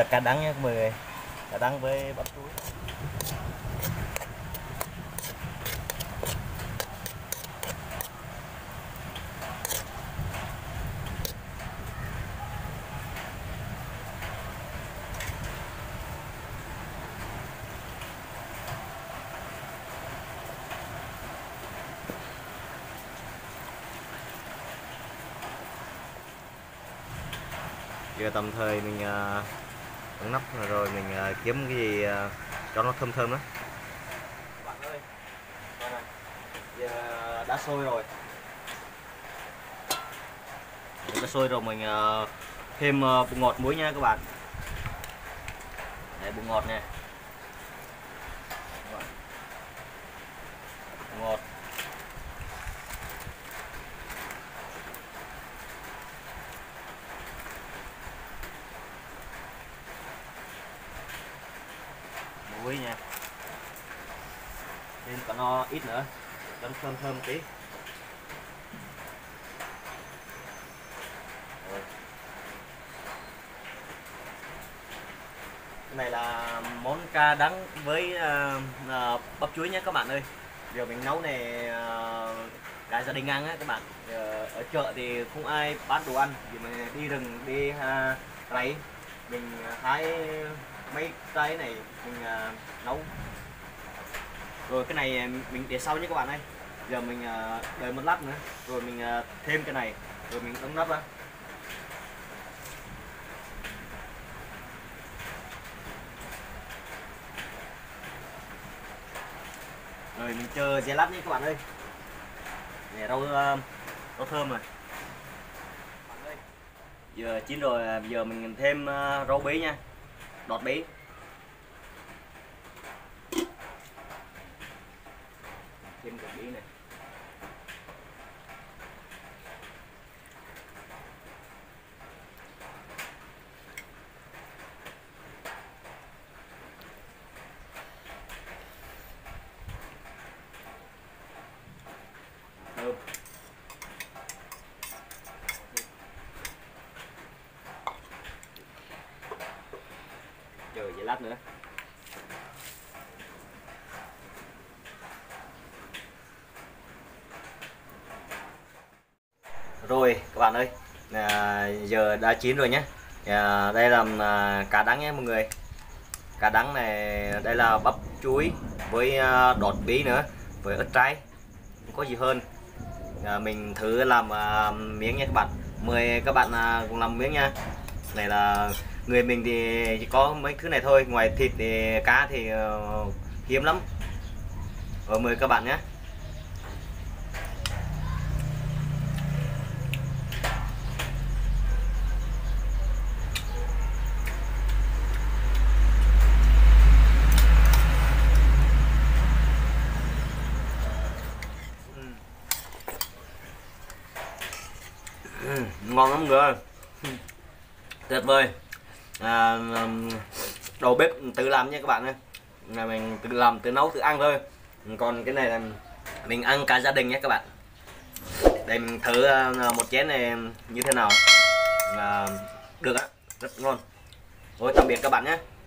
cá đắng nhé mọi người, cá đắng với bắp chuối. Giờ tầm thời mình đóng nắp rồi mình kiếm cái gì cho nó thơm thơm đó. Bạn ơi, giờ đã sôi rồi. Đã sôi rồi mình thêm bột ngọt muối nha các bạn. Đây, bột ngọt nè. Bột ngọt. Muối nha, thêm cả no ít nữa cho nó thơm thơm tí. Rồi. Cái này là món cá đắng với bắp chuối nhé các bạn ơi. Giờ mình nấu này cả gia đình ăn á các bạn. Ở chợ thì không ai bán đồ ăn, vì mình đi rừng đi rẫy, mình hái mấy trái này mình nấu. Rồi cái này mình để sau nhé các bạn ơi. Giờ mình đợi một lát nữa rồi mình thêm cái này rồi mình đóng nắp á. Rồi mình chờ giây lát nhé các bạn ơi. Để rau thơm rồi. Giờ chín rồi, giờ mình thêm rau bí nha, đọt bí. Thêm đọt bí này. Thơm. Chờ giây lát nữa. Rồi các bạn ơi, giờ đã chín rồi nhé. Đây là cá đắng nhé mọi người. Cá đắng này, đây là bắp chuối với đọt bí nữa, với ớt trái, không có gì hơn. Mình thử làm miếng nha các bạn. Mời các bạn cùng làm miếng nha. Này là người mình thì chỉ có mấy thứ này thôi, ngoài thịt thì cá thì hiếm lắm. Rồi mời các bạn nhé. Ngon lắm người, tuyệt vời. Đầu bếp tự làm nha các bạn ơi, là mình tự làm tự nấu tự ăn thôi. Còn cái này là mình ăn cả gia đình nhé các bạn. Để mình thử một chén này như thế nào. Được á, rất ngon. Rồi tạm biệt các bạn nhé.